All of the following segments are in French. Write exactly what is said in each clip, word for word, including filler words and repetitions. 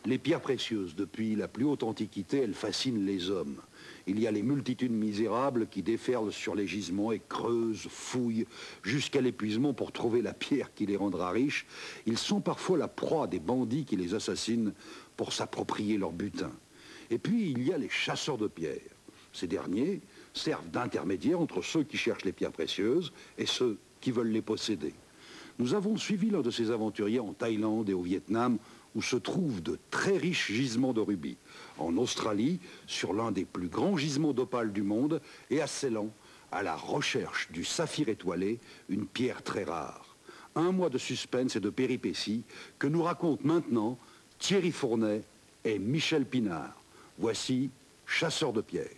Les pierres précieuses, depuis la plus haute antiquité, elles fascinent les hommes. Il y a les multitudes misérables qui déferlent sur les gisements et creusent, fouillent, jusqu'à l'épuisement pour trouver la pierre qui les rendra riches. Ils sont parfois la proie des bandits qui les assassinent pour s'approprier leur butin. Et puis, il y a les chasseurs de pierres. Ces derniers servent d'intermédiaires entre ceux qui cherchent les pierres précieuses et ceux qui veulent les posséder. Nous avons suivi l'un de ces aventuriers en Thaïlande et au Vietnam, où se trouvent de très riches gisements de rubis. En Australie, sur l'un des plus grands gisements d'opale du monde, et à Ceylan, à la recherche du saphir étoilé, une pierre très rare. Un mois de suspense et de péripéties que nous racontent maintenant Thierry Fournet et Michel Pinard. Voici Chasseurs de pierres.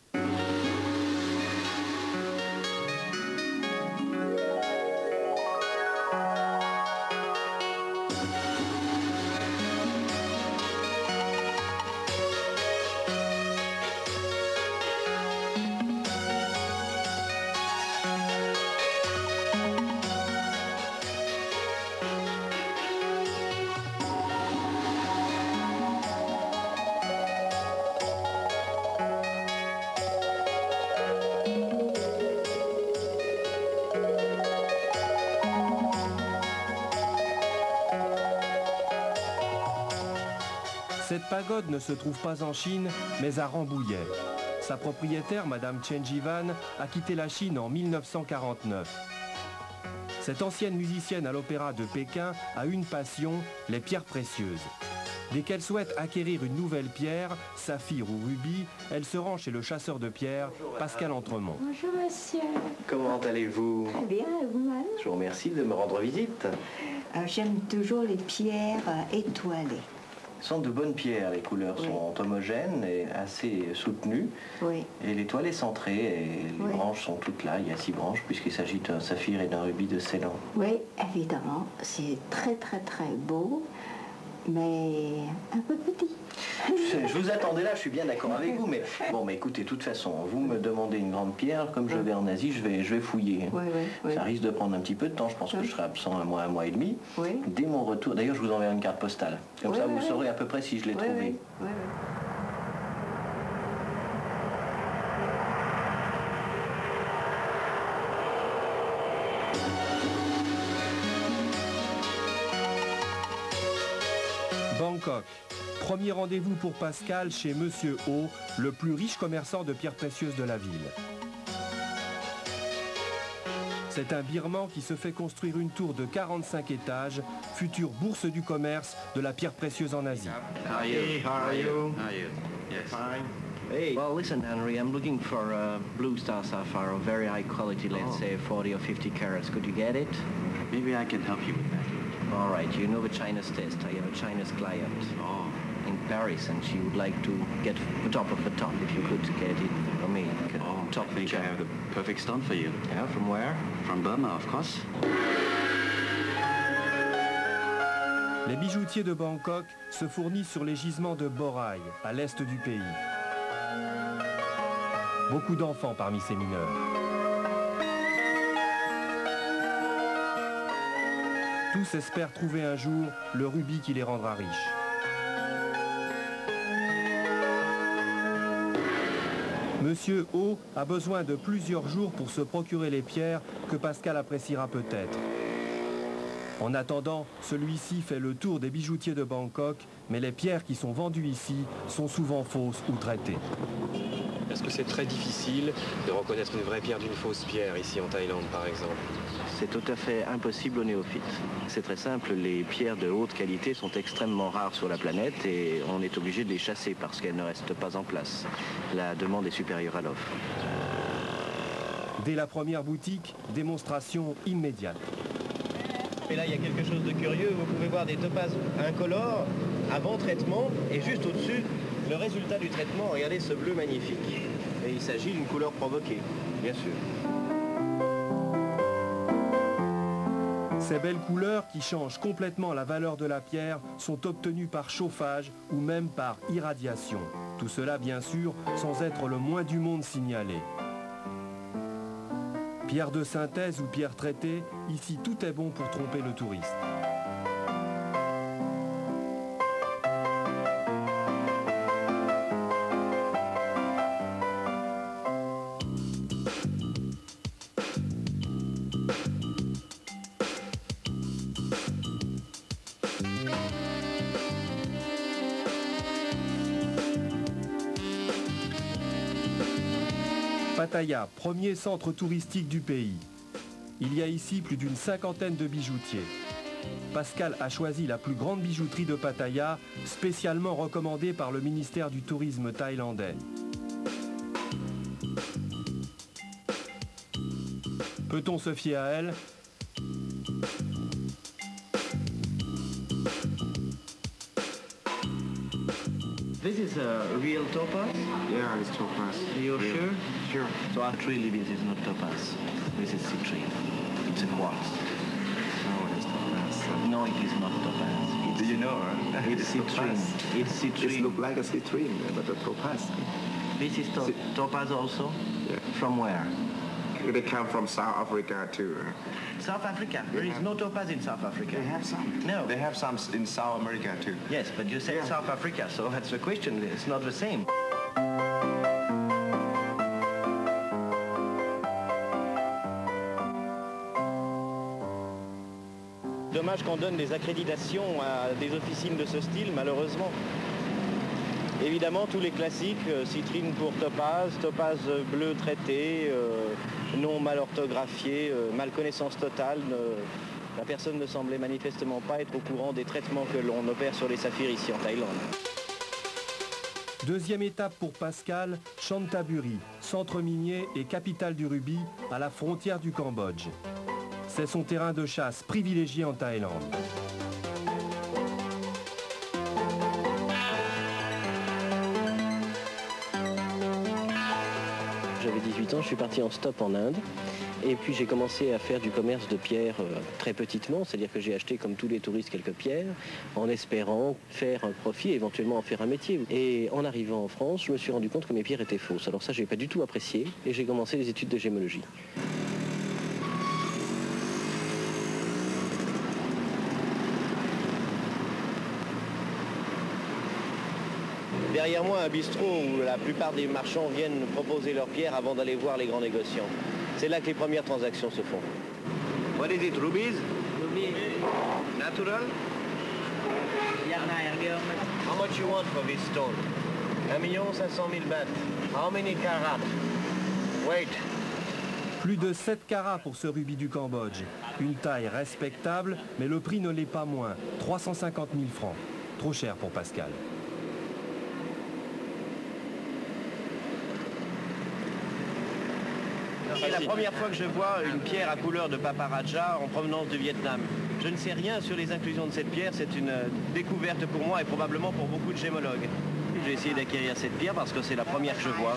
Cette pagode ne se trouve pas en Chine, mais à Rambouillet. Sa propriétaire, Madame Chen Jivan, a quitté la Chine en mille neuf cent quarante-neuf. Cette ancienne musicienne à l'opéra de Pékin a une passion, les pierres précieuses. Dès qu'elle souhaite acquérir une nouvelle pierre, saphir ou rubis, elle se rend chez le chasseur de pierres, Pascal Entremont. Bonjour monsieur. Comment allez-vous? Très bien, et vous-même? Je vous remercie de me rendre visite. Euh, J'aime toujours les pierres euh, étoilées. Ce sont de bonnes pierres, les couleurs oui. sont homogènes et assez soutenues. Oui. Et l'étoile est centrée et les oui. branches sont toutes là. Il y a six branches puisqu'il s'agit d'un saphir et d'un rubis de Ceylan. Oui, évidemment. C'est très très très beau, mais un peu petit. Je, je vous attendais là, je suis bien d'accord avec vous, mais bon, mais écoutez, de toute façon, vous me demandez une grande pierre, comme je vais en Asie, je vais, je vais fouiller. Oui, oui, oui. Ça risque de prendre un petit peu de temps, je pense oui. que je serai absent un mois, un mois et demi. Oui. Dès mon retour, d'ailleurs, je vous enverrai une carte postale. Comme oui, ça, oui, vous oui. saurez à peu près si je l'ai oui, trouvé. Oui, oui, oui. Bangkok. Premier rendez-vous pour Pascal chez Monsieur O, le plus riche commerçant de pierres précieuses de la ville. C'est un Birman qui se fait construire une tour de quarante-cinq étages, future bourse du commerce de la pierre précieuse en Asie. How are you? How are you? How are you? Yes. Fine. Hey. Well, listen, Henry, I'm looking for a blue star sapphire of very high quality, let's oh. say forty or fifty carats. Could you get it? Maybe I can help you with that. All right, you know the China's test. I have a Chinese client oh. in Paris, and she would like to get the top of the top. If you could get it for me, oh, top I think I have the perfect stone for you. Yeah, from where? From Burma, of course. Les bijoutiers de Bangkok se fournissent sur les gisements de Boraï, à l'est du pays. Beaucoup d'enfants parmi ces mineurs. Tous espèrent trouver un jour le rubis qui les rendra riches. Monsieur O a besoin de plusieurs jours pour se procurer les pierres que Pascal appréciera peut-être. En attendant, celui-ci fait le tour des bijoutiers de Bangkok, mais les pierres qui sont vendues ici sont souvent fausses ou traitées. Est-ce que c'est très difficile de reconnaître une vraie pierre d'une fausse pierre ici en Thaïlande par exemple? C'est tout à fait impossible aux néophytes. C'est très simple, les pierres de haute qualité sont extrêmement rares sur la planète et on est obligé de les chasser parce qu'elles ne restent pas en place. La demande est supérieure à l'offre. Dès la première boutique, démonstration immédiate. Et là, il y a quelque chose de curieux. Vous pouvez voir des topazes incolores avant traitement et juste au-dessus, le résultat du traitement. Regardez ce bleu magnifique. Et il s'agit d'une couleur provoquée, bien sûr. Ces belles couleurs qui changent complètement la valeur de la pierre sont obtenues par chauffage ou même par irradiation. Tout cela, bien sûr, sans être le moins du monde signalé. Pierre de synthèse ou pierre traitée, ici tout est bon pour tromper le touriste. Pattaya, premier centre touristique du pays. Il y a ici plus d'une cinquantaine de bijoutiers. Pascal a choisi la plus grande bijouterie de Pattaya, spécialement recommandée par le ministère du Tourisme thaïlandais. Peut-on se fier à elle? This is a real topaz? Yeah, it's topaz. You're Yeah. sure? Sure. So actually this is not topaz. This is citrine. It's a quartz. No, it's topaz. No, it is not topaz. It's, Do you know? Huh? it's citrine. It's It citrine. looks like a citrine, but a topaz. This is to Ci- topaz also? Yeah. From where? They come from South Africa too. South Africa. There is no topaz in South Africa. They have some. No. They have some in South America too. Yes, but you said Yeah. South Africa, so that's the question. It's not the same. Dommage qu'on donne des accréditations à des officines de ce style, malheureusement. Évidemment, tous les classiques, euh, citrine pour topaz, topaz bleu traité, euh, nom mal orthographié, euh, malconnaissance totale. euh, la personne ne semblait manifestement pas être au courant des traitements que l'on opère sur les saphirs ici en Thaïlande. Deuxième étape pour Pascal, Chantaburi, centre minier et capitale du rubis, à la frontière du Cambodge. C'est son terrain de chasse privilégié en Thaïlande. J'avais dix-huit ans, je suis parti en stop en Inde. Et puis j'ai commencé à faire du commerce de pierres euh, très petitement, c'est-à-dire que j'ai acheté comme tous les touristes quelques pierres en espérant faire un profit et éventuellement en faire un métier. Et en arrivant en France, je me suis rendu compte que mes pierres étaient fausses. Alors ça, je n'ai pas du tout apprécié et j'ai commencé les études de gémologie. Derrière moi, un bistrot où la plupart des marchands viennent proposer leurs pierres avant d'aller voir les grands négociants. C'est là que les premières transactions se font. What is it, rubies? Rubies. Natural? How much you want for this stone? un million cinq cent mille bahts. How many carats? Wait. Plus de sept carats pour ce rubis du Cambodge. Une taille respectable, mais le prix ne l'est pas moins. trois cent cinquante mille francs. Trop cher pour Pascal. C'est la première fois que je vois une pierre à couleur de paparaja en provenance du Vietnam. Je ne sais rien sur les inclusions de cette pierre, c'est une découverte pour moi et probablement pour beaucoup de gémologues. J'ai essayé d'acquérir cette pierre parce que c'est la première que je vois.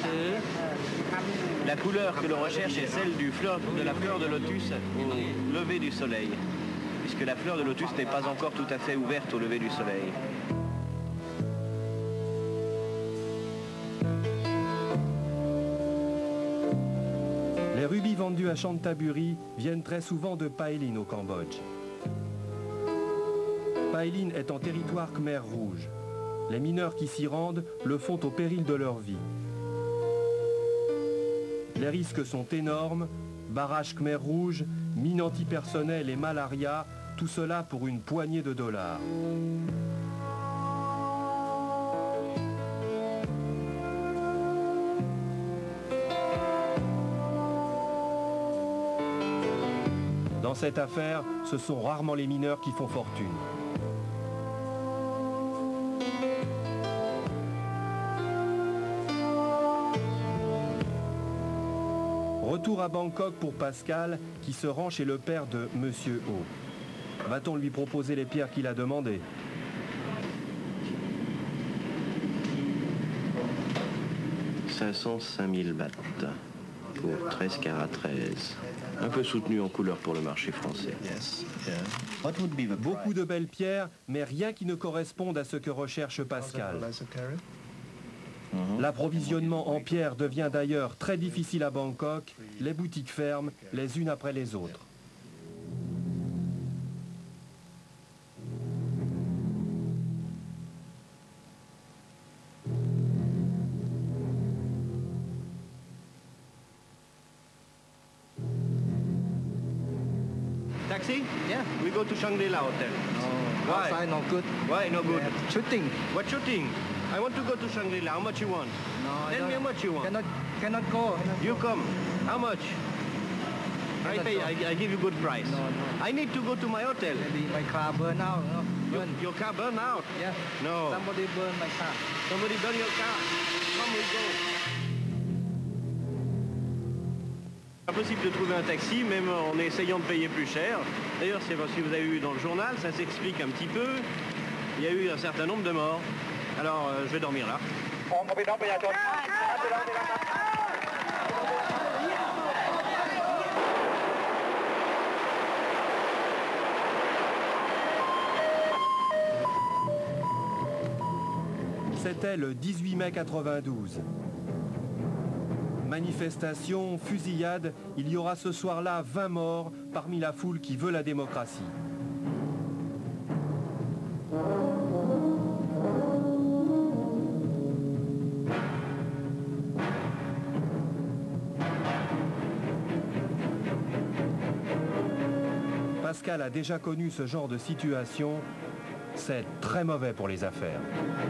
La couleur que l'on recherche est celle du fleur, de la fleur de lotus au lever du soleil, puisque la fleur de lotus n'est pas encore tout à fait ouverte au lever du soleil. Les rubis vendus à Chantaburi viennent très souvent de Pailin au Cambodge. Pailin est en territoire Khmer rouge. Les mineurs qui s'y rendent le font au péril de leur vie. Les risques sont énormes, barrage Khmer rouge, mines antipersonnelles et malaria, tout cela pour une poignée de dollars. Dans cette affaire, ce sont rarement les mineurs qui font fortune. Retour à Bangkok pour Pascal, qui se rend chez le père de Monsieur O. Va-t-on lui proposer les pierres qu'il a demandées? cinq cent cinq mille bahts pour treize carats treize. Un peu soutenu en couleur pour le marché français. Beaucoup de belles pierres, mais rien qui ne corresponde à ce que recherche Pascal. L'approvisionnement en pierres devient d'ailleurs très difficile à Bangkok, les boutiques ferment les unes après les autres. Taxi? Yeah. We go to Shangri-La Hotel. Oh, Why? outside not good. Why no good? Shooting. What shooting? I want to go to Shangri-La. How much you want? No, I Tell me how don't- much you want. Cannot Cannot go. Cannot You go. come. How much? I Cannot pay. go. I, I give you good price. No, no. I need to go to my hotel. Maybe my car burn out. No? Your, Burn. your car burn out. Yeah. No. Somebody burn my car. Somebody burn your car. Come, we go. Impossible de trouver un taxi, même en essayant de payer plus cher. D'ailleurs, c'est parce que vous avez vu dans le journal, ça s'explique un petit peu. Il y a eu un certain nombre de morts. Alors, euh, je vais dormir là. C'était le dix-huit mai quatre-vingt-douze. Manifestation, fusillade, il y aura ce soir-là vingt morts parmi la foule qui veut la démocratie. Pascal a déjà connu ce genre de situation. C'est très mauvais pour les affaires.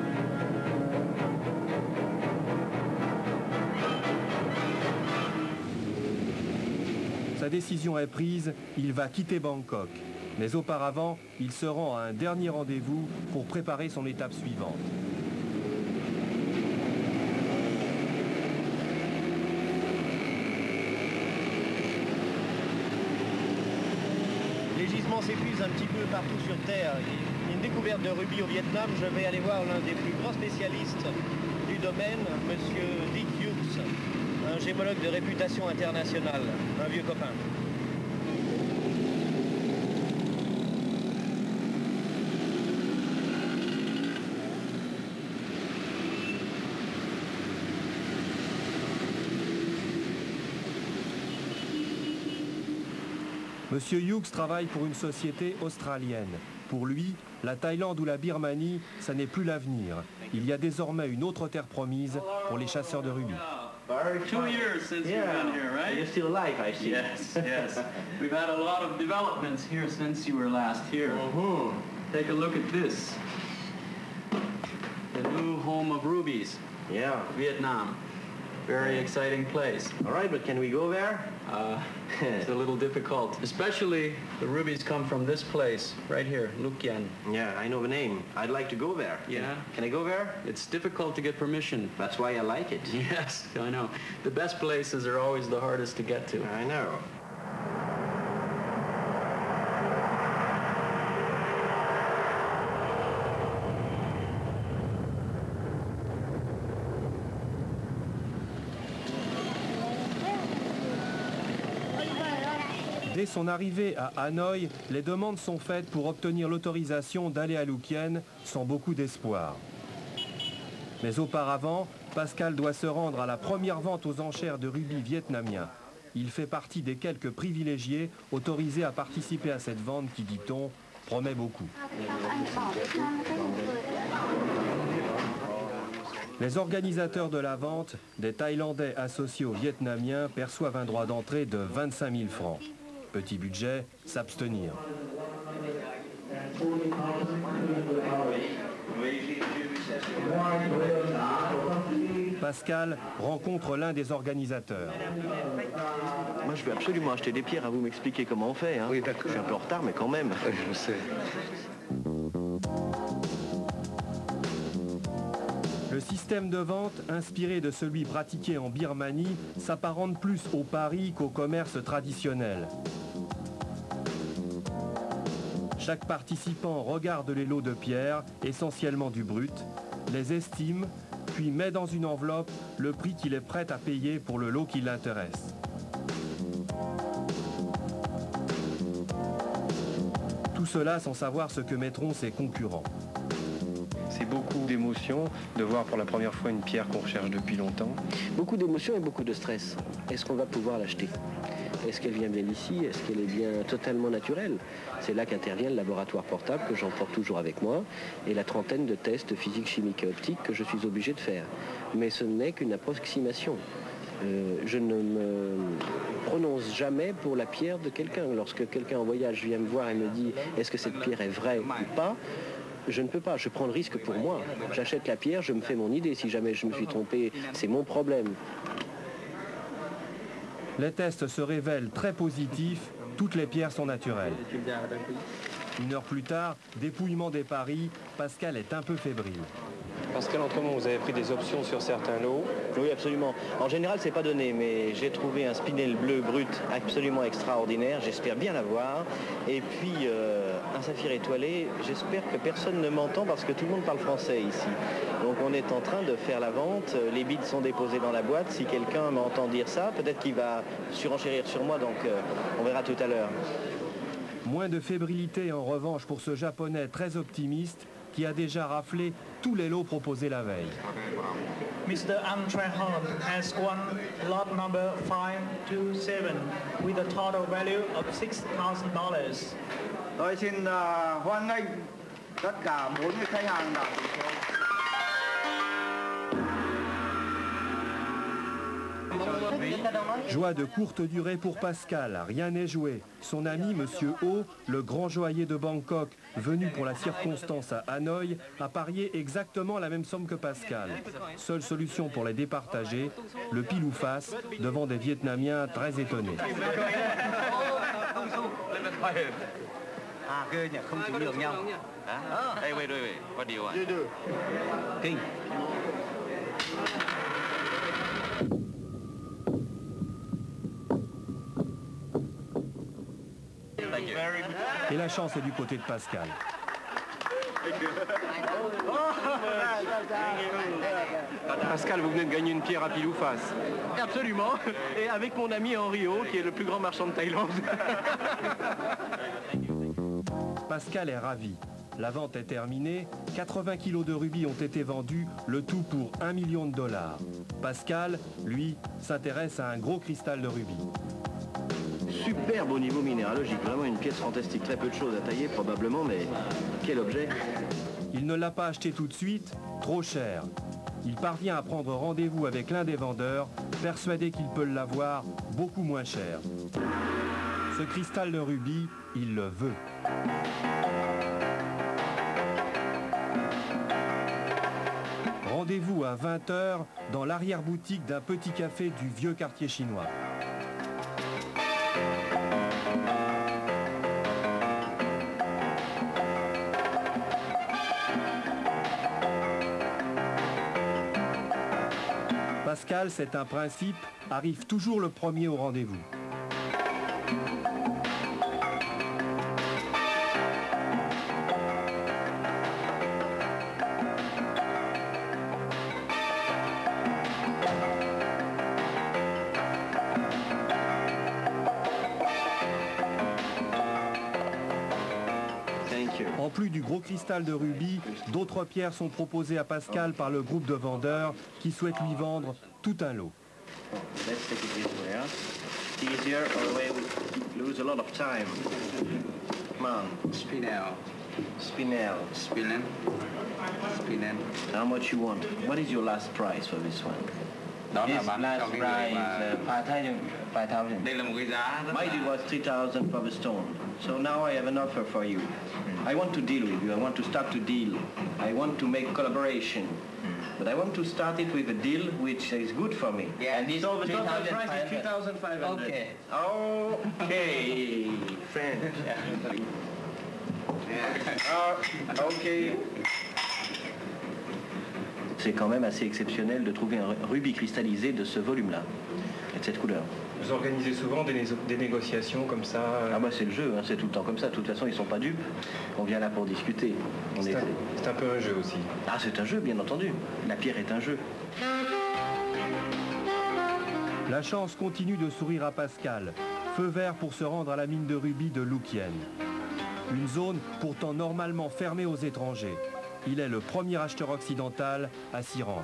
Sa décision est prise, il va quitter Bangkok. Mais auparavant, il se rend à un dernier rendez-vous pour préparer son étape suivante. Les gisements s'épuisent un petit peu partout sur Terre. Il y a une découverte de rubis au Vietnam. Je vais aller voir l'un des plus grands spécialistes du domaine, monsieur Dick Hughes, un gémologue de réputation internationale, un vieux copain. Monsieur Hughes travaille pour une société australienne. Pour lui, la Thaïlande ou la Birmanie, ça n'est plus l'avenir. Il y a désormais une autre terre promise pour les chasseurs de rubis. Two years since Yeah. you've been here, right? You're still alive, I see. Yes, yes. We've had a lot of developments here since you were last here. Mhm. Take a look at this. The new home of rubies, Yeah. Vietnam. Very exciting place. All right, but can we go there? Uh, it's a little difficult. Especially the rubies come from this place, right here, Luc Yen. Yeah, I know the name. I'd like to go there. Yeah? Can I go there? It's difficult to get permission. That's why I like it. Yes, I know. The best places are always the hardest to get to. I know. Dès son arrivée à Hanoï, les demandes sont faites pour obtenir l'autorisation d'aller à Luc Yen sans beaucoup d'espoir. Mais auparavant, Pascal doit se rendre à la première vente aux enchères de rubis vietnamiens. Il fait partie des quelques privilégiés autorisés à participer à cette vente qui, dit-on, promet beaucoup. Les organisateurs de la vente, des Thaïlandais associés aux Vietnamiens, perçoivent un droit d'entrée de vingt-cinq mille francs. Petit budget, s'abstenir. Pascal rencontre l'un des organisateurs. Moi, je veux absolument acheter des pierres. À vous m'expliquer comment on fait. Hein. Oui, d'accord. Je suis un peu en retard, mais quand même. Je sais. Le système de vente, inspiré de celui pratiqué en Birmanie, s'apparente plus au pari qu'au commerce traditionnel. Chaque participant regarde les lots de pierres, essentiellement du brut, les estime, puis met dans une enveloppe le prix qu'il est prêt à payer pour le lot qui l'intéresse. Tout cela sans savoir ce que mettront ses concurrents. C'est beaucoup d'émotions de voir pour la première fois une pierre qu'on recherche depuis longtemps. Beaucoup d'émotions et beaucoup de stress. Est-ce qu'on va pouvoir l'acheter? Est-ce qu'elle vient bien d'ici? Est-ce qu'elle est bien totalement naturelle? C'est là qu'intervient le laboratoire portable que j'emporte toujours avec moi et la trentaine de tests physiques, chimiques et optiques que je suis obligé de faire. Mais ce n'est qu'une approximation. Euh, je ne me prononce jamais pour la pierre de quelqu'un. Lorsque quelqu'un en voyage vient me voir et me dit est-ce que cette pierre est vraie ou pas, je ne peux pas, je prends le risque pour moi. J'achète la pierre, je me fais mon idée. Si jamais je me suis trompé, c'est mon problème. Les tests se révèlent très positifs, toutes les pierres sont naturelles. Une heure plus tard, dépouillement des paris, Pascal est un peu fébrile. Pascal, en ce moment, vous avez pris des options sur certains lots. Oui, absolument. En général, c'est pas donné, mais j'ai trouvé un spinel bleu brut absolument extraordinaire. J'espère bien l'avoir. Et puis, euh, un saphir étoilé. J'espère que personne ne m'entend parce que tout le monde parle français ici. Donc, on est en train de faire la vente. Les bids sont déposés dans la boîte. Si quelqu'un m'entend dire ça, peut-être qu'il va surenchérir sur moi. Donc, euh, on verra tout à l'heure. Moins de fébrilité, en revanche, pour ce Japonais très optimiste qui a déjà raflé tous les lots proposés la veille. Mister An Tran-hon has won lot number five two seven with a total value of six thousand dollars. Tôi xin uh, hoan nghênh tất cả bốn mươi khách hàng đã tỷ số. Joie de courte durée pour Pascal, rien n'est joué. Son ami, Monsieur O, le grand joaillier de Bangkok, venu pour la circonstance à Hanoï, a parié exactement la même somme que Pascal. Seule solution pour les départager, le pile ou face, devant des Vietnamiens très étonnés. À ghê nhỉ, không chịu nhường nhau. Hey, wait, wait, wait. What do you want? Kinh. Et la chance est du côté de Pascal. Pascal, vous venez de gagner une pierre à pile ou face. Absolument. Et avec mon ami Henri O, qui est le plus grand marchand de Thaïlande. Pascal est ravi. La vente est terminée, quatre-vingts kilos de rubis ont été vendus, le tout pour un million de dollars. Pascal, lui, s'intéresse à un gros cristal de rubis. Superbe au niveau minéralogique, vraiment une pièce fantastique. Très peu de choses à tailler probablement, mais quel objet. Il ne l'a pas acheté tout de suite, trop cher. Il parvient à prendre rendez-vous avec l'un des vendeurs, persuadé qu'il peut l'avoir beaucoup moins cher. Ce cristal de rubis, il le veut. Rendez-vous à vingt heures dans l'arrière-boutique d'un petit café du vieux quartier chinois. Pascal, c'est un principe, arrive toujours le premier au rendez-vous. En plus du gros cristal de rubis, d'autres pierres sont proposées à Pascal par le groupe de vendeurs qui souhaitent lui vendre tout un lot. Let's take it this way, huh? Easier, or way we lose a lot of time. Come on. Spinel. Spinel. Spinel. Spinel. How much you want? What is your last price for this one? Đó là This bán cho last cái người price, mà... uh, five thousand. five thousand. Đây là một cái giá rất My là... deal was three thousand for the stone. So now I have an offer for you. I want to deal with you. I want to start to deal. I want to make collaboration. But I want to start it with a deal which is good for me. Yeah, and this so the total three thousand price five is three thousand five hundred. Okay. Okay. Friend. Yeah. Okay. C'est quand même assez exceptionnel de trouver un rubis cristallisé de ce volume-là et de cette couleur. Vous organisez souvent des, né des négociations comme ça euh... Ah bah c'est le jeu, hein, c'est tout le temps comme ça. De toute façon, ils sont pas dupes. On vient là pour discuter. C'est un, un peu un jeu aussi. Ah, c'est un jeu, bien entendu. La pierre est un jeu. La chance continue de sourire à Pascal. Feu vert pour se rendre à la mine de rubis de Lukien. Une zone pourtant normalement fermée aux étrangers. Il est le premier acheteur occidental à s'y rendre.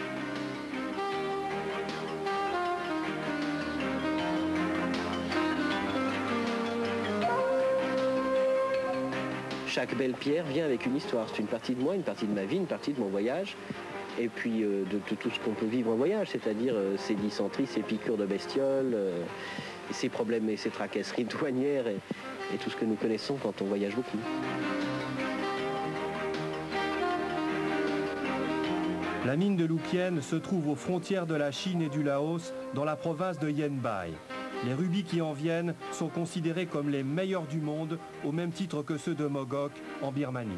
Chaque belle pierre vient avec une histoire. C'est une partie de moi, une partie de ma vie, une partie de mon voyage. Et puis euh, de, de tout ce qu'on peut vivre en voyage, c'est-à-dire euh, ces dysenteries, ces piqûres de bestioles, euh, ces problèmes et ces tracasseries douanières et, et tout ce que nous connaissons quand on voyage beaucoup. La mine de Lukien se trouve aux frontières de la Chine et du Laos, dans la province de Yenbai. Les rubis qui en viennent sont considérés comme les meilleurs du monde, au même titre que ceux de Mogok en Birmanie.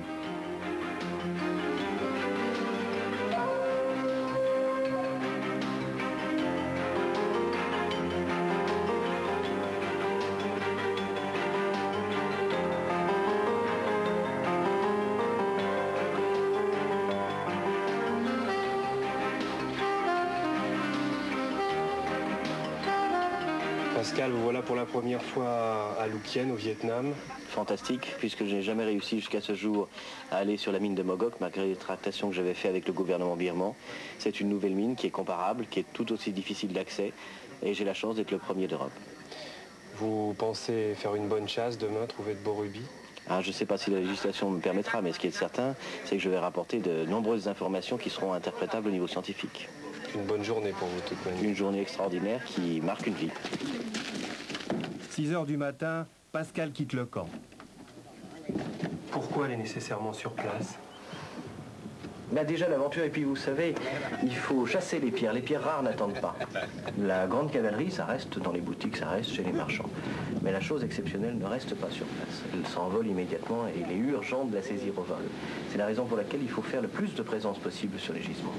Pascal, vous voilà pour la première fois à Lukien, au Vietnam. Fantastique, puisque je n'ai jamais réussi jusqu'à ce jour à aller sur la mine de Mogok, malgré les tractations que j'avais fait avec le gouvernement birman. C'est une nouvelle mine qui est comparable, qui est tout aussi difficile d'accès, et j'ai la chance d'être le premier d'Europe. Vous pensez faire une bonne chasse demain, trouver de beaux rubis? Ah, je ne sais pas si la législation me permettra, mais ce qui est certain, c'est que je vais rapporter de nombreuses informations qui seront interprétables au niveau scientifique. Une bonne journée pour vous, toute manière. Une journée extraordinaire qui marque une vie. six heures du matin, Pascal quitte le camp. Pourquoi aller nécessairement sur place? Bah déjà l'aventure, et puis vous savez, il faut chasser les pierres. Les pierres rares n'attendent pas. La grande cavalerie, ça reste dans les boutiques, ça reste chez les marchands. Mais la chose exceptionnelle ne reste pas sur place. Elle s'envole immédiatement et il est urgent de la saisir au vol. C'est la raison pour laquelle il faut faire le plus de présence possible sur les gisements.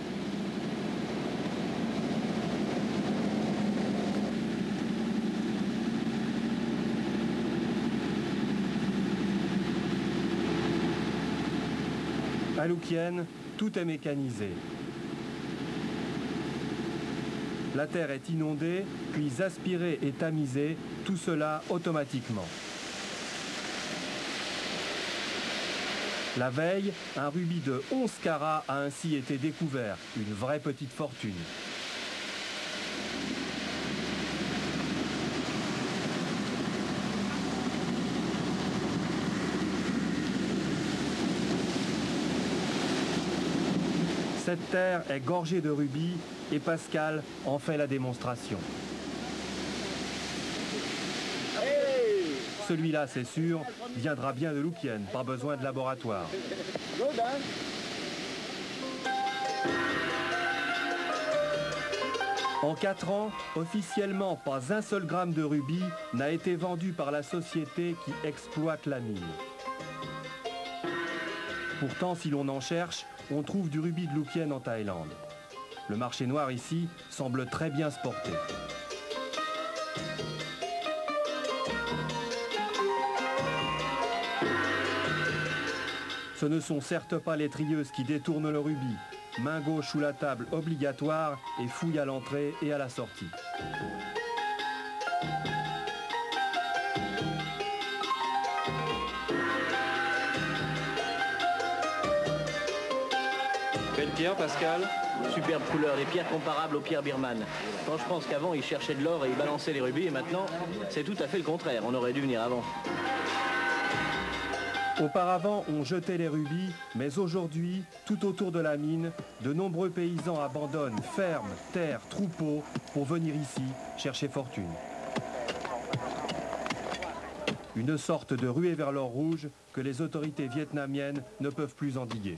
À Lukien, tout est mécanisé. La terre est inondée, puis aspirée et tamisée, tout cela automatiquement. La veille, un rubis de onze carats a ainsi été découvert, une vraie petite fortune. Cette terre est gorgée de rubis et Pascal en fait la démonstration. Celui-là, c'est sûr, viendra bien de Lukien, pas besoin de laboratoire. En quatre ans, officiellement, pas un seul gramme de rubis n'a été vendu par la société qui exploite la mine. Pourtant, si l'on en cherche, on trouve du rubis de Lukien en Thaïlande. Le marché noir ici semble très bien se porter. Ce ne sont certes pas les trieuses qui détournent le rubis. Main gauche sous la table obligatoire et fouille à l'entrée et à la sortie. Belle pierre, Pascal. Superbe couleur, des pierres comparables aux pierres birmanes. Quand je pense qu'avant, ils cherchaient de l'or et ils balançaient les rubis, et maintenant, c'est tout à fait le contraire. On aurait dû venir avant. Auparavant, on jetait les rubis, mais aujourd'hui, tout autour de la mine, de nombreux paysans abandonnent fermes, terres, troupeaux pour venir ici chercher fortune. Une sorte de ruée vers l'or rouge que les autorités vietnamiennes ne peuvent plus endiguer.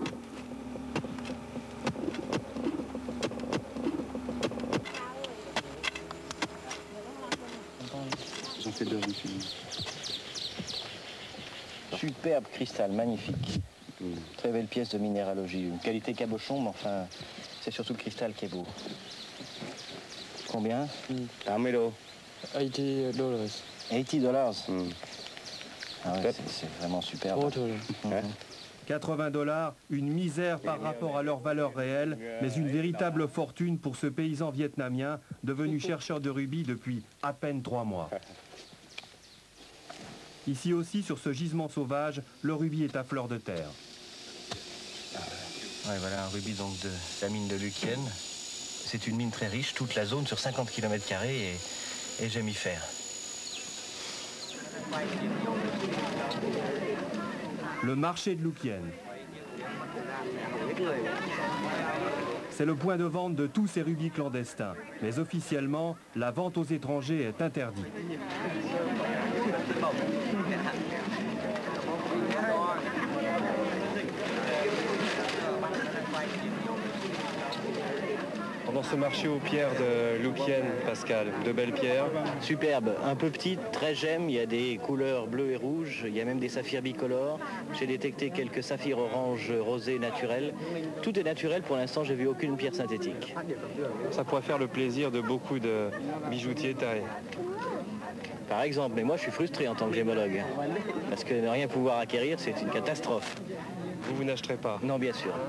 Superbe cristal, magnifique. Très belle pièce de minéralogie. Une qualité cabochon, mais enfin, c'est surtout le cristal qui est beau. Combien? quatre-vingts dollars. eighty dollars. eighty dollars. Ah ouais, c'est vraiment superbe. quatre-vingts dollars, une misère par rapport à leur valeur réelle, mais une véritable fortune pour ce paysan vietnamien devenu chercheur de rubis depuis à peine trois mois. Ici aussi, sur ce gisement sauvage, le rubis est à fleur de terre. Ouais, voilà un rubis donc de la mine de Lukien. C'est une mine très riche, toute la zone sur cinquante kilomètres carrés et, et j'aime y faire. Le marché de Lukien. C'est le point de vente de tous ces rubis clandestins. Mais officiellement, la vente aux étrangers est interdite. dans ce marché aux pierres de Loupienne, Pascal, de belles pierres. Superbe, un peu petite, très gemme, il y a des couleurs bleues et rouges, il y a même des saphirs bicolores. J'ai détecté quelques saphirs orange rosé naturels. Tout est naturel, pour l'instant j'ai vu aucune pierre synthétique. Ça pourrait faire le plaisir de beaucoup de bijoutiers taillés. Par exemple, mais moi je suis frustré en tant que gémologue, parce que ne rien pouvoir acquérir, c'est une catastrophe. Vous, vous n'achèterez pas? Non, bien sûr.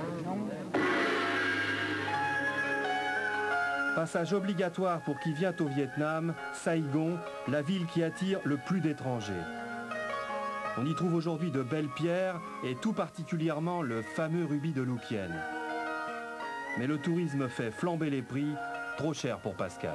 Passage obligatoire pour qui vient au Vietnam, Saigon, la ville qui attire le plus d'étrangers. On y trouve aujourd'hui de belles pierres et tout particulièrement le fameux rubis de Loupienne. Mais le tourisme fait flamber les prix, trop cher pour Pascal.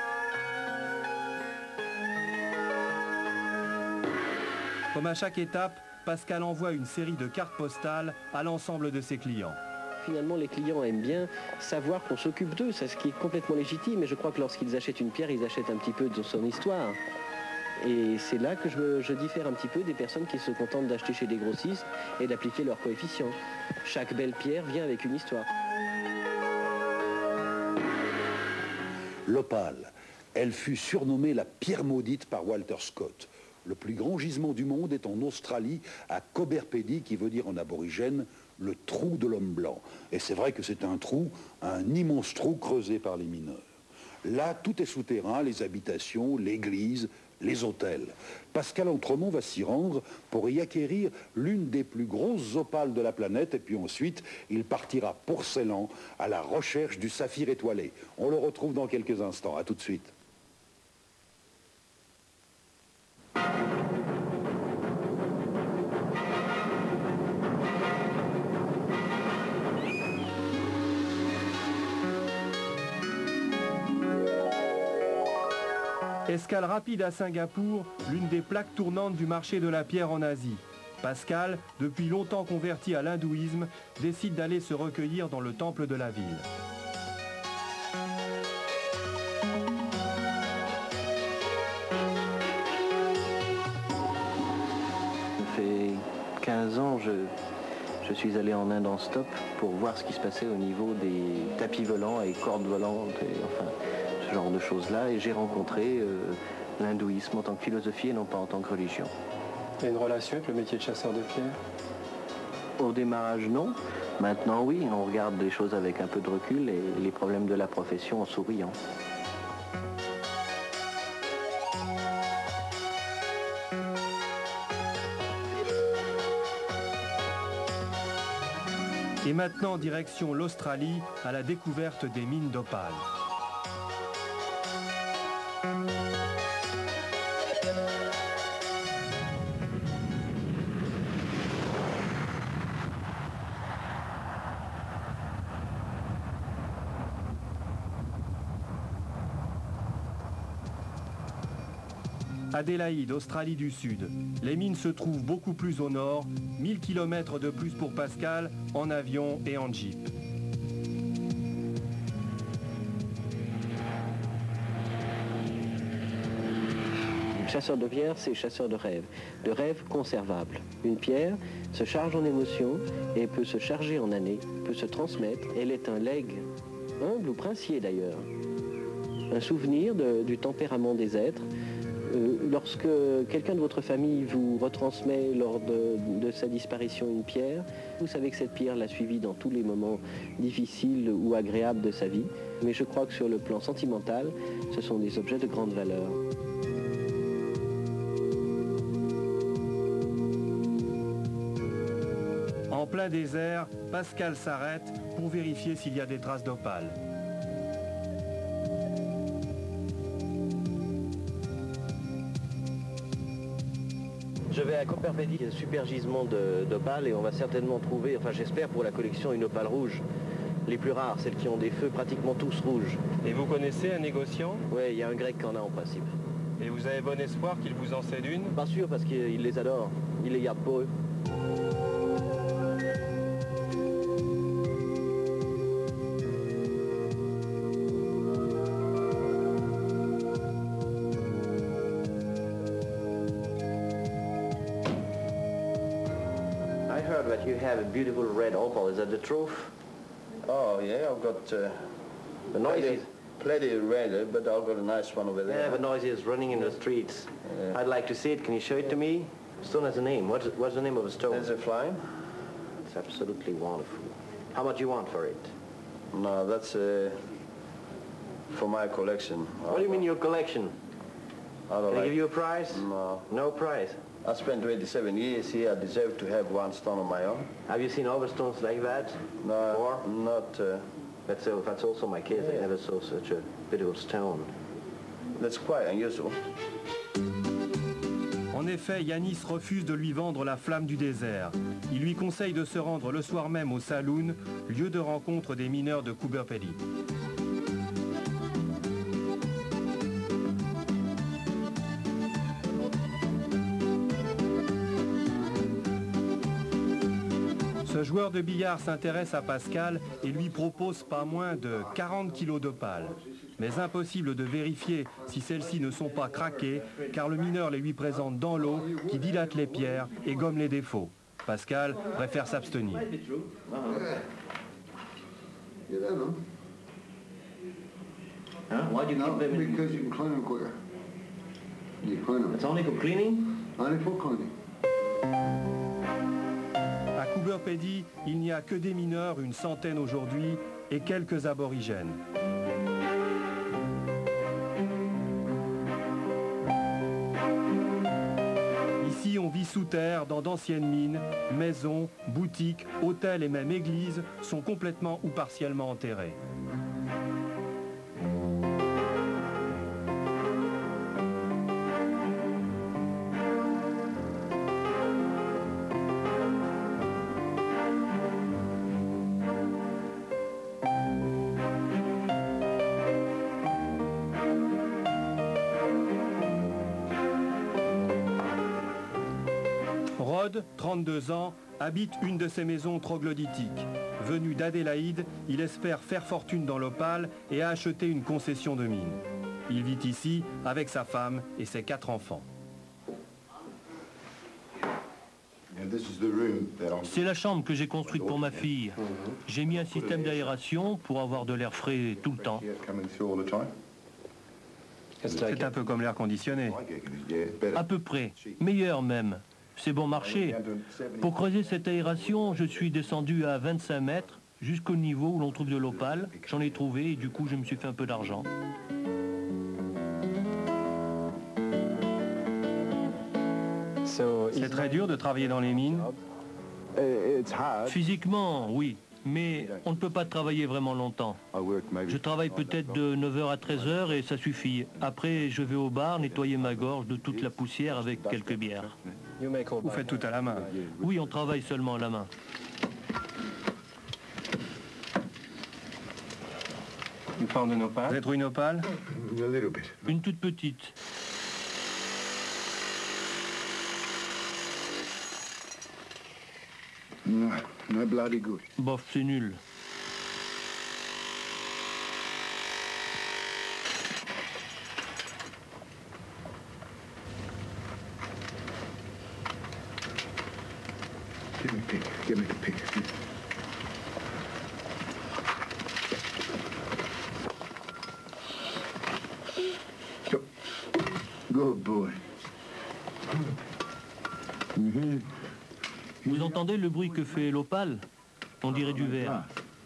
Comme à chaque étape, Pascal envoie une série de cartes postales à l'ensemble de ses clients. Finalement, les clients aiment bien savoir qu'on s'occupe d'eux, c'est ce qui est complètement légitime. Et je crois que lorsqu'ils achètent une pierre, ils achètent un petit peu de son histoire. Et c'est là que je, me, je diffère un petit peu des personnes qui se contentent d'acheter chez des grossistes et d'appliquer leurs coefficients. Chaque belle pierre vient avec une histoire. L'opale, elle fut surnommée la pierre maudite par Walter Scott. Le plus grand gisement du monde est en Australie, à Coberpedy, qui veut dire en aborigène le trou de l'homme blanc. Et c'est vrai que c'est un trou, un immense trou creusé par les mineurs. Là, tout est souterrain, les habitations, l'église, les hôtels. Pascal Entremont va s'y rendre pour y acquérir l'une des plus grosses opales de la planète, et puis ensuite, il partira pour Ceylan à la recherche du saphir étoilé. On le retrouve dans quelques instants. À tout de suite. Escale rapide à Singapour, l'une des plaques tournantes du marché de la pierre en Asie. Pascal, depuis longtemps converti à l'hindouisme, décide d'aller se recueillir dans le temple de la ville. Ça fait quinze ans, je, je suis allé en Inde en stop pour voir ce qui se passait au niveau des tapis volants et cordes volantes, et enfin ce genre de choses-là, et j'ai rencontré euh, l'hindouisme en tant que philosophie et non pas en tant que religion. Il y a une relation avec le métier de chasseur de pierre? Au démarrage, non. Maintenant, oui, on regarde les choses avec un peu de recul et les problèmes de la profession en souriant. Et maintenant, direction l'Australie, à la découverte des mines d'opale. Adélaïde, Australie du Sud. Les mines se trouvent beaucoup plus au nord, mille kilomètres de plus pour Pascal, en avion et en jeep. Chasseur de pierre, c'est chasseur de rêves, de rêves conservables. Une pierre se charge en émotions et peut se charger en années, peut se transmettre. Elle est un legs, humble ou princier d'ailleurs. Un souvenir de, du tempérament des êtres. Euh, lorsque quelqu'un de votre famille vous retransmet lors de, de sa disparition une pierre, vous savez que cette pierre l'a suivi dans tous les moments difficiles ou agréables de sa vie. Mais je crois que sur le plan sentimental, ce sont des objets de grande valeur. En plein désert, Pascal s'arrête pour vérifier s'il y a des traces d'opale. Je vais à Coperpedy, il y a un super gisement d'opale et on va certainement trouver, enfin j'espère pour la collection, une opale rouge. Les plus rares, celles qui ont des feux pratiquement tous rouges. Et vous connaissez un négociant? Oui, il y a un grec qui en a en principe. Et vous avez bon espoir qu'il vous en cède une? Pas sûr parce qu'il les adore, il les garde pour eux. I heard that you have a beautiful red opal. Is that the truth? Oh yeah, I've got uh, The noisiest. Plenty rare, but I've got a nice one over there. Yeah, the noisiest running in the streets. Yeah. I'd like to see it. Can you show it to me? Stone has a name. What's, what's the name of the stone? There's a fly. It's absolutely wonderful. How much do you want for it? No, that's uh, for my collection. What do you mean your collection? I don't Can like I give you a price? No. No price? I spent twenty-seven years here. I deserve to have one stone of my own. Have you seen other stones like that? No, Or? not... Uh, that's, uh, that's also my case. Yeah. I never saw such a beautiful stone. That's quite unusual. En effet, Yanis refuse de lui vendre la flamme du désert. Il lui conseille de se rendre le soir même au saloon, lieu de rencontre des mineurs de Coober Pedy. Ce joueur de billard s'intéresse à Pascal et lui propose pas moins de quarante kilos d'opale. Mais impossible de vérifier si celles-ci ne sont pas craquées, car le mineur les lui présente dans l'eau qui dilate les pierres et gomme les défauts. Pascal préfère s'abstenir. Huh? Why do you keep them in? Because you can clean them quicker. You clean them. It's only for cleaning? Only for cleaning. À Coober Pedy, il n'y a que des mineurs, une centaine aujourd'hui, et quelques aborigènes. Ici, on vit sous terre, dans d'anciennes mines, maisons, boutiques, hôtels et même églises sont complètement ou partiellement enterrés. Rod, trente-deux ans, habite une de ces maisons troglodytiques. Venu d'Adélaïde, il espère faire fortune dans l'opale et a acheté une concession de mine. Il vit ici avec sa femme et ses quatre enfants. C'est la chambre que j'ai construite pour ma fille. J'ai mis un système d'aération pour avoir de l'air frais tout le temps. C'est un peu comme l'air conditionné. À peu près, meilleur même. C'est bon marché. Pour creuser cette aération, je suis descendu à vingt-cinq mètres, jusqu'au niveau où l'on trouve de l'opale. J'en ai trouvé et du coup je me suis fait un peu d'argent. C'est très dur de travailler dans les mines. Physiquement, oui. Mais on ne peut pas travailler vraiment longtemps. Je travaille peut-être de neuf heures à treize heures et ça suffit. Après, je vais au bar nettoyer ma gorge de toute la poussière avec quelques bières. Vous faites tout à la main. Oui, on travaille seulement à la main. Vous avez trouvé une opale? Une toute petite. No, no bloody good. Bof, c'est nul. Give me a pick. Give me the pick. Go. Good boy. Mm-hmm. Vous entendez le bruit que fait l'opale? On dirait du verre.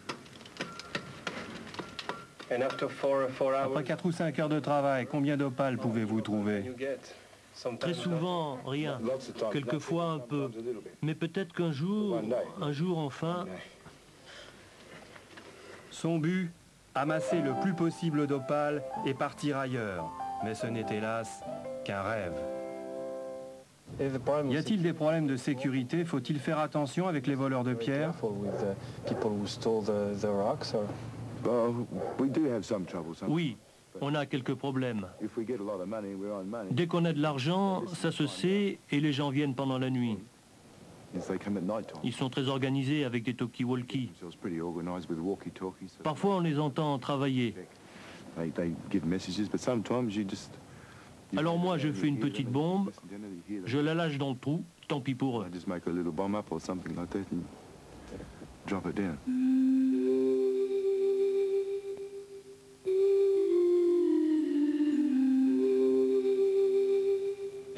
Après quatre ou cinq heures de travail, combien d'opales pouvez-vous trouver? Très souvent, rien. Quelquefois un peu. Mais peut-être qu'un jour, un jour enfin... Son but, amasser le plus possible d'opales et partir ailleurs. Mais ce n'est hélas qu'un rêve. Y a-t-il des problèmes de sécurité? Faut-il faire attention avec les voleurs de pierres? Oui, on a quelques problèmes. Dès qu'on a de l'argent, ça se sait et les gens viennent pendant la nuit. Ils sont très organisés avec des talkie-walkie. Parfois on les entend travailler. Alors moi je fais une petite bombe, je la lâche dans le trou, tant pis pour eux.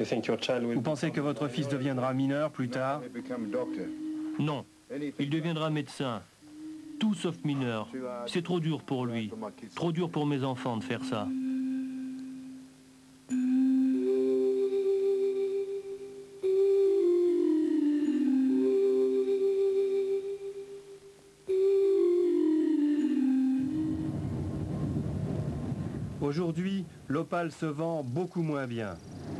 Vous pensez que votre fils deviendra mineur plus tard? Non, il deviendra médecin. Tout sauf mineur. C'est trop dur pour lui. Trop dur pour mes enfants de faire ça. Aujourd'hui, l'opale se vend beaucoup moins bien.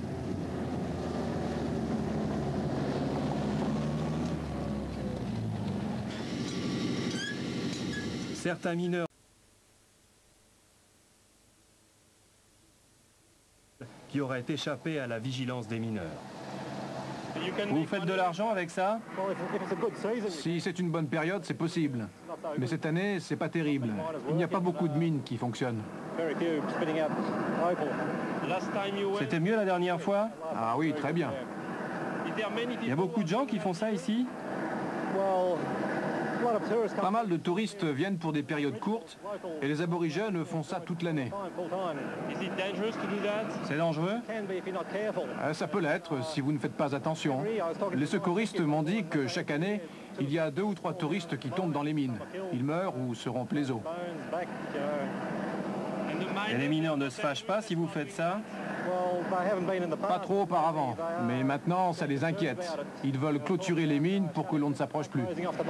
Certains mineurs qui auraient échappé à la vigilance des mineurs. Vous faites de l'argent avec ça? Si c'est une bonne période, c'est possible. Mais cette année, c'est pas terrible. Il n'y a pas beaucoup de mines qui fonctionnent. C'était mieux la dernière fois? Ah oui, très bien. Il y a beaucoup de gens qui font ça ici? Pas mal de touristes viennent pour des périodes courtes et les aborigènes font ça toute l'année. C'est dangereux? Ça peut l'être si vous ne faites pas attention. Les secouristes m'ont dit que chaque année, il y a deux ou trois touristes qui tombent dans les mines. Ils meurent ou se rompent les os. Et les mineurs ne se fâchent pas si vous faites ça? Pas trop auparavant, mais maintenant ça les inquiète. Ils veulent clôturer les mines pour que l'on ne s'approche plus.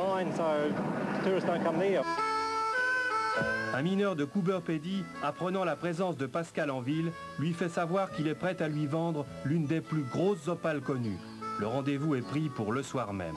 Un mineur de Coober Pedy, apprenant la présence de Pascal en ville, lui fait savoir qu'il est prêt à lui vendre l'une des plus grosses opales connues. Le rendez-vous est pris pour le soir même.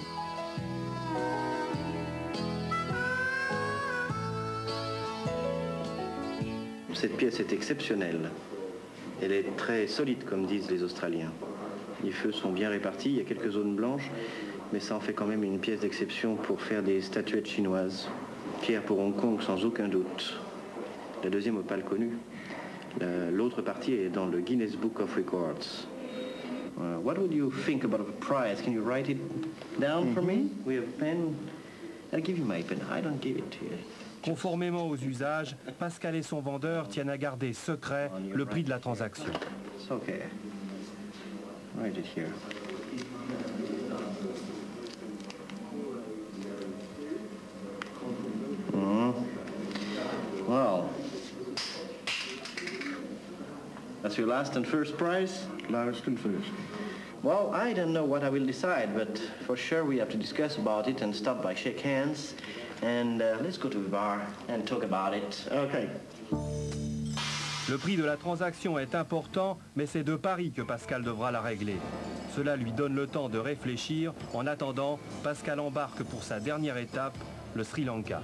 Cette pièce est exceptionnelle. Elle est très solide, comme disent les Australiens. Les feux sont bien répartis, il y a quelques zones blanches, mais ça en fait quand même une pièce d'exception pour faire des statuettes chinoises. Pierre pour Hong Kong, sans aucun doute. La deuxième opale connue. L'autre partie est dans le Guinness Book of Records. Uh, what would you think about a price? Can you write it down for me? We have a pen. I'll give you my pen. I don't give it to you. Conformément aux usages, Pascal et son vendeur tiennent à garder secret le prix de la transaction. It's okay. Write it here. Mm. Well, that's your last and first prize? Last and first. Well, I don't know what I will decide, but for sure we have to discuss about it and stop by shake hands. And uh, let's go to the bar and talk about it. Okay. Le prix de la transaction est important, mais c'est de Paris que Pascal devra la régler. Cela lui donne le temps de réfléchir. En attendant, Pascal embarque pour sa dernière étape, le Sri Lanka.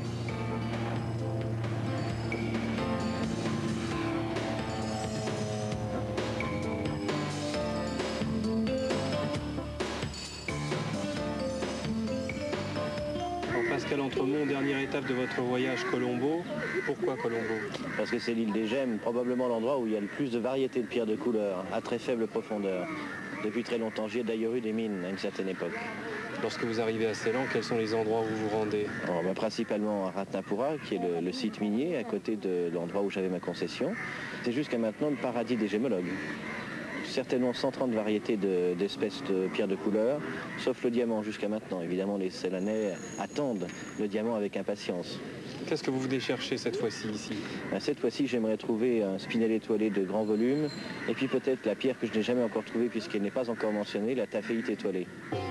Pascal Entremont, dernière étape de votre voyage Colombo. Pourquoi Colombo? Parce que c'est l'île des Gemmes, probablement l'endroit où il y a le plus de variétés de pierres de couleur, à très faible profondeur. Depuis très longtemps, j'y ai d'ailleurs eu des mines à une certaine époque. Lorsque vous arrivez à Ceylan, quels sont les endroits où vous vous rendez? Oh, bah, principalement à Ratnapura, qui est le, le site minier, à côté de l'endroit où j'avais ma concession. C'est jusqu'à maintenant le paradis des gémologues. Certainement cent trente variétés d'espèces de, de pierres de couleur, sauf le diamant jusqu'à maintenant. Évidemment, les Ceylanais attendent le diamant avec impatience. Qu'est-ce que vous venez chercher cette fois-ci ici? Ben, cette fois-ci, j'aimerais trouver un spinel étoilé de grand volume, et puis peut-être la pierre que je n'ai jamais encore trouvée puisqu'elle n'est pas encore mentionnée, la taphéite étoilée.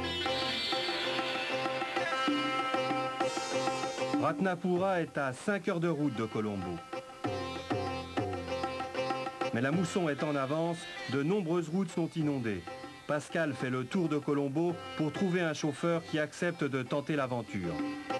Ratnapura est à cinq heures de route de Colombo. Mais la mousson est en avance, de nombreuses routes sont inondées. Pascal fait le tour de Colombo pour trouver un chauffeur qui accepte de tenter l'aventure.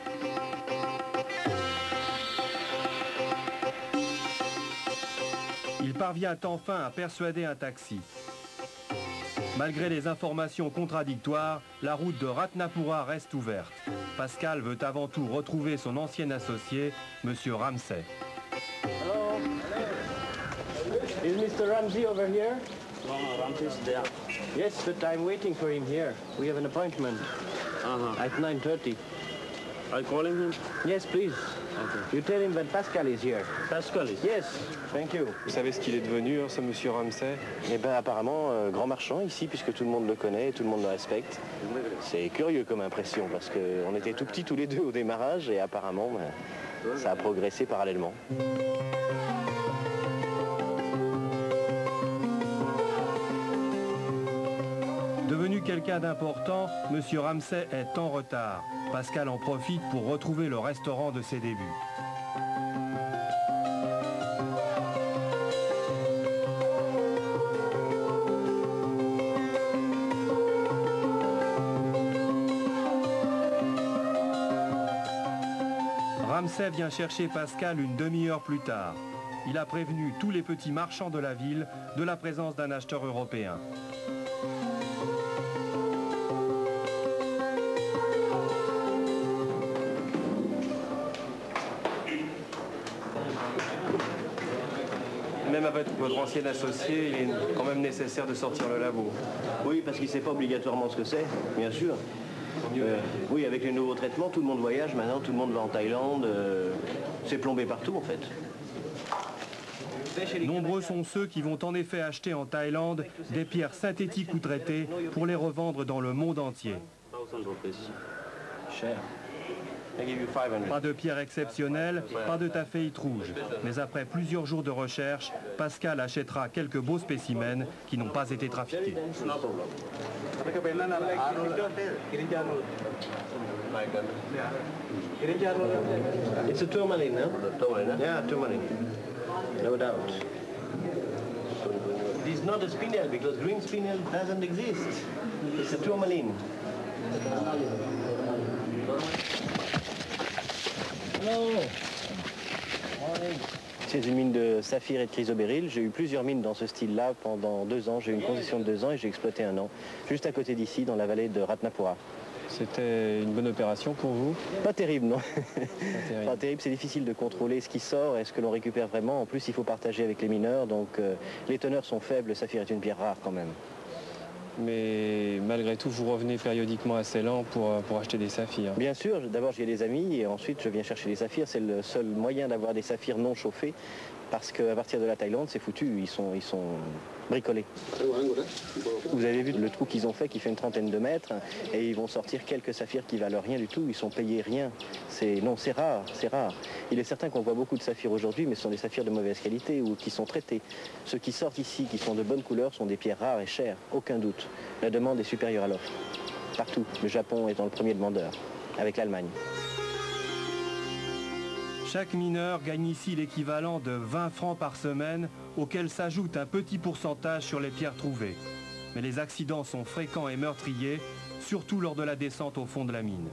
Il parvient enfin à persuader un taxi. Malgré les informations contradictoires, la route de Ratnapura reste ouverte. Pascal veut avant tout retrouver son ancien associé, Monsieur Ramsay. Hello. Is Mister Ramsey over here? No, no, Ramsey is there. Yes, but I'm waiting for him here. We have an appointment Uh-huh. at nine thirty. Are you calling him? Yes, please. You tell him that Pascal is here. Pascal is Yes, thank you. Vous savez ce qu'il est devenu, hein, ce monsieur Ramsay? Eh bien, apparemment, euh, grand marchand ici, puisque tout le monde le connaît et tout le monde le respecte. C'est curieux comme impression, parce qu'on était tout petits tous les deux au démarrage, et apparemment, ben, ça a progressé parallèlement. Devenu quelqu'un d'important, monsieur Ramsay est en retard. Pascal en profite pour retrouver le restaurant de ses débuts. Ramsay vient chercher Pascal une demi-heure plus tard. Il a prévenu tous les petits marchands de la ville de la présence d'un acheteur européen. Même avec votre ancien associé, il est quand même nécessaire de sortir le labo. Oui, parce qu'il ne sait pas obligatoirement ce que c'est, bien sûr. Euh, oui, avec les nouveaux traitements, tout le monde voyage maintenant, tout le monde va en Thaïlande. Euh, c'est plombé partout en fait. Nombreux sont ceux qui vont en effet acheter en Thaïlande des pierres synthétiques ou traitées pour les revendre dans le monde entier. Cher. Pas de pierre exceptionnelle, pas de taphéite rouge. Mais après plusieurs jours de recherche, Pascal achètera quelques beaux spécimens qui n'ont pas été trafiqués. It's a tourmaline, no? Tourmaline, yeah, tourmaline. No doubt. It's not a spinel because green spinel doesn't exist. It's a tourmaline. C'est une mine de saphir et de chrysobéryl. J'ai eu plusieurs mines dans ce style-là pendant deux ans. J'ai eu une concession de deux ans et j'ai exploité un an, juste à côté d'ici, dans la vallée de Ratnapura. C'était une bonne opération pour vous? Pas terrible, non. Pas terrible. Pas terrible, c'est difficile de contrôler ce qui sort et ce que l'on récupère vraiment. En plus, il faut partager avec les mineurs, donc euh, les teneurs sont faibles. Le saphir est une pierre rare quand même. Mais malgré tout, vous revenez périodiquement à Ceylan pour, pour acheter des saphirs? Bien sûr, d'abord j'ai des amis et ensuite je viens chercher des saphirs. C'est le seul moyen d'avoir des saphirs non chauffés parce qu'à partir de la Thaïlande, c'est foutu, ils sont, ils sont bricolés. Vous avez vu le trou qu'ils ont fait qui fait une trentaine de mètres et ils vont sortir quelques saphirs qui valent rien du tout, ils sont payés rien. C'est, non, c'est rare, c'est rare. Il est certain qu'on voit beaucoup de saphirs aujourd'hui, mais ce sont des saphirs de mauvaise qualité ou qui sont traités. Ceux qui sortent ici, qui sont de bonne couleur, sont des pierres rares et chères, aucun doute. La demande est supérieure à l'offre. Partout, le Japon étant le premier demandeur, avec l'Allemagne. Chaque mineur gagne ici l'équivalent de vingt francs par semaine, auquel s'ajoute un petit pourcentage sur les pierres trouvées. Mais les accidents sont fréquents et meurtriers, surtout lors de la descente au fond de la mine.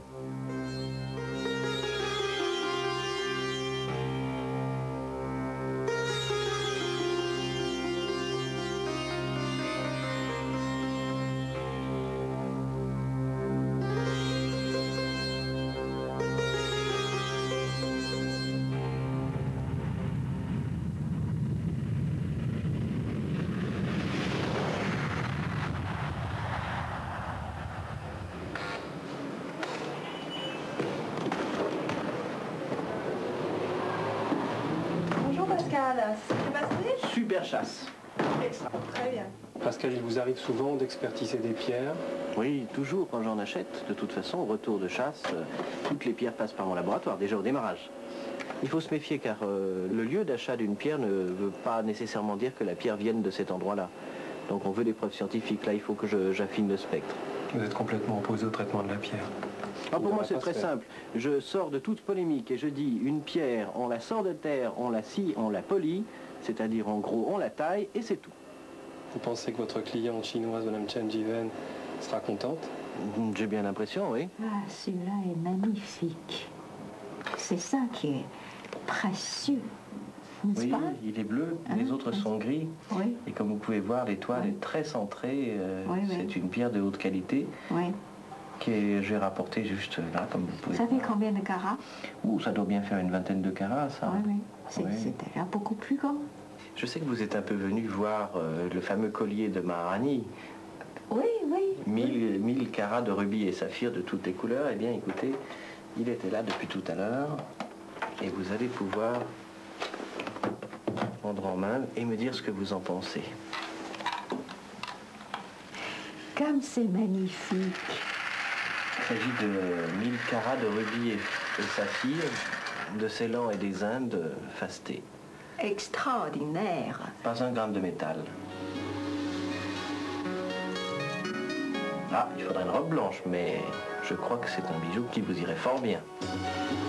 Super chasse. Très bien. Pascal, il vous arrive souvent d'expertiser des pierres? Oui, toujours quand j'en achète. De toute façon, au retour de chasse, euh, toutes les pierres passent par mon laboratoire, déjà au démarrage. Il faut se méfier car euh, le lieu d'achat d'une pierre ne veut pas nécessairement dire que la pierre vienne de cet endroit-là. Donc on veut des preuves scientifiques. Là, il faut que je, j'affine le spectre. Vous êtes complètement opposé au traitement de la pierre? Ah, pour moi, c'est très simple. Je sors de toute polémique et je dis une pierre, on la sort de terre, on la scie, on la polie, c'est-à-dire en gros, on la taille et c'est tout. Vous pensez que votre cliente chinoise, Madame Chen Jiwen, sera contente? J'ai bien l'impression, oui. Ah, celui-là est magnifique. C'est ça qui est précieux, n'est-ce Oui, pas? il est bleu, hein, les autres sont gris. Oui. Et comme vous pouvez voir, l'étoile Oui. est très centrée. Euh, Oui, oui. c'est une pierre de haute qualité. Oui. Que j'ai rapporté juste là, comme vous pouvez Ça voir. fait combien de carats? Ouh, ça doit bien faire une vingtaine de carats, ça. Oui, oui. C'est, Oui. C'était là beaucoup plus grand. Je sais que vous êtes un peu venu voir euh, le fameux collier de Maharani. Oui, oui. Mille, mille carats de rubis et saphir de toutes les couleurs. Eh bien, écoutez, il était là depuis tout à l'heure. Et vous allez pouvoir prendre en main et me dire ce que vous en pensez. Comme c'est magnifique. Il s'agit de mille carats de rubis et, et saphir, de Ceylan et des Indes fastés. Extraordinaire. Pas un gramme de métal. Ah, il faudrait une robe blanche, mais je crois que c'est un bijou qui vous irait fort bien.